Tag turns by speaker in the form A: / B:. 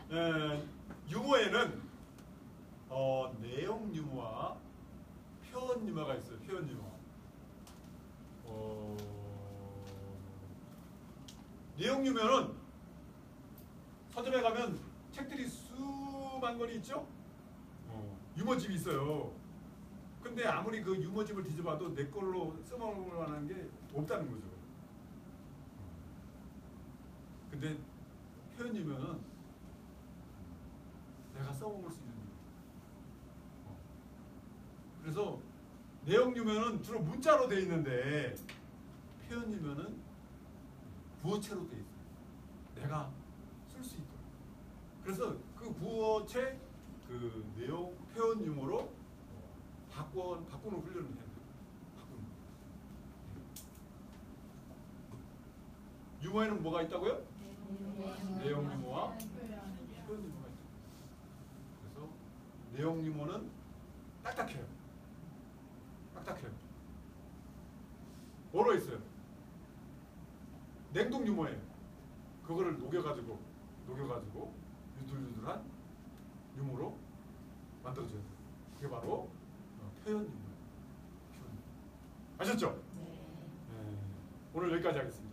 A: 유머에는 내용 유머와 표현 유머가 있어요. 표현 유머. 내용 유머는 서점에 가면 책들이 수만 권이 있죠? 유머집이 있어요. 근데 아무리 그 유머집을 뒤져봐도 내 걸로 써먹을 만한 게 없다는 거죠. 근데 표현 유머는 내가 써먹을 수 있는 유머. 그래서 내용 유머는 주로 문자로 돼 있는데 표현 유머는 구어체로 돼 있어요. 내가 쓸 수 있도록. 그래서 그 구어체 그 내용 표현 유머로 바꾸는 훈련을 해야 돼요. 바꾸는. 유머에는 뭐가 있다고요? 내용 유머와 표현 유머가 있죠. 그래서 내용 유머는 딱딱해요. 딱딱해요. 뭐로 있어요? 냉동 유머예요. 그거를 녹여가지고 유들유들한 유머로 만들어줘야 돼요. 그게 바로 표현 유머예요. 아셨죠? 네. 오늘 여기까지 하겠습니다.